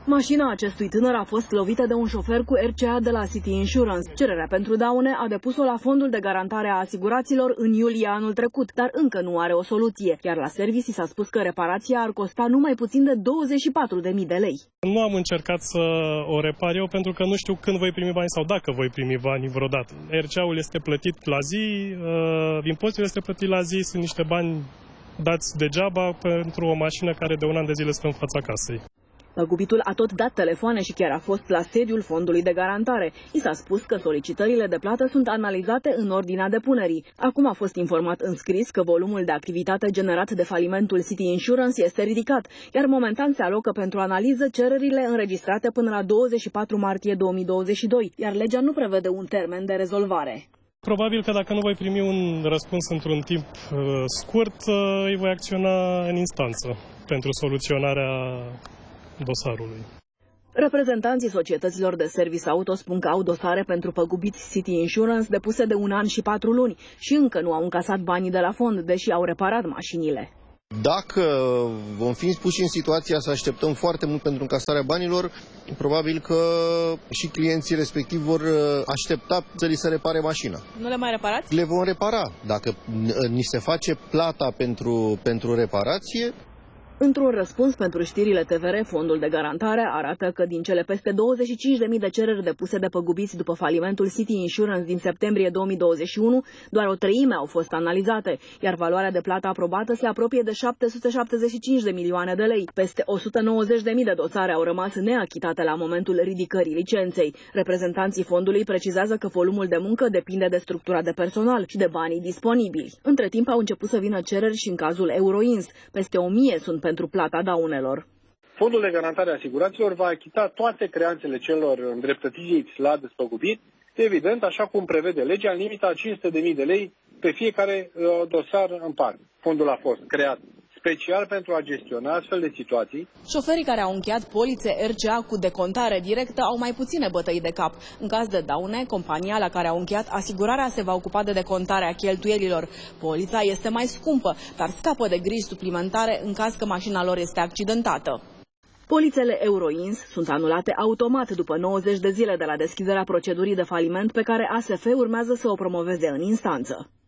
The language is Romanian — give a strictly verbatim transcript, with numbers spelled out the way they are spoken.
Mașina acestui tânăr a fost lovită de un șofer cu R C A de la City Insurance. Cererea pentru daune a depus-o la Fondul de Garantare a Asiguraților în iulie anul trecut, dar încă nu are o soluție. Iar la servicii s-a spus că reparația ar costa numai puțin de douăzeci și patru de mii de lei. Nu am încercat să o repar eu pentru că nu știu când voi primi bani sau dacă voi primi bani vreodată. R C A-ul este plătit la zi, impozitul este plătit la zi, sunt niște bani dați degeaba pentru o mașină care de un an de zile stă în fața casei. Păgubitul a tot dat telefoane și chiar a fost la sediul Fondului de Garantare. I s-a spus că solicitările de plată sunt analizate în ordinea depunerii. Acum a fost informat în scris că volumul de activitate generat de falimentul City Insurance este ridicat, iar momentan se alocă pentru analiză cererile înregistrate până la douăzeci și patru martie două mii douăzeci și doi, iar legea nu prevede un termen de rezolvare. Probabil că dacă nu voi primi un răspuns într-un timp uh, scurt, uh, îi voi acționa în instanță pentru soluționarea dosarului. Reprezentanții societăților de service auto spun că au dosare pentru păgubiți City Insurance depuse de un an și patru luni și încă nu au încasat banii de la fond, deși au reparat mașinile. Dacă vom fi puși în situația să așteptăm foarte mult pentru încasarea banilor, probabil că și clienții respectiv vor aștepta să li se repare mașina. Nu le mai reparați? Le vom repara. Dacă ni se face plata pentru, pentru reparație. Într-un răspuns pentru știrile T V R, Fondul de Garantare arată că din cele peste douăzeci și cinci de mii de cereri depuse de păgubiți după falimentul City Insurance din septembrie două mii douăzeci și unu, doar o treime au fost analizate, iar valoarea de plată aprobată se apropie de șapte sute șaptezeci și cinci de milioane de lei. Peste o sută nouăzeci de mii de dosare au rămas neachitate la momentul ridicării licenței. Reprezentanții fondului precizează că volumul de muncă depinde de structura de personal și de banii disponibili. Între timp au început să vină cereri și în cazul Euroins. Peste o mie sunt pentru plata daunelor. Fondul de Garantare a Asiguraților va achita toate creanțele celor îndreptățiți la despăgubit, evident, așa cum prevede legea, în limita a cinci sute de mii de lei pe fiecare uh, dosar în parte. Fondul a fost creat special pentru a gestiona astfel de situații. Șoferii care au încheiat polițe R C A cu decontare directă au mai puține bătăi de cap. În caz de daune, compania la care au încheiat asigurarea se va ocupa de decontarea cheltuielilor. Polița este mai scumpă, dar scapă de griji suplimentare în caz că mașina lor este accidentată. Polițele Euroins sunt anulate automat după nouăzeci de zile de la deschiderea procedurii de faliment pe care A S F urmează să o promoveze în instanță.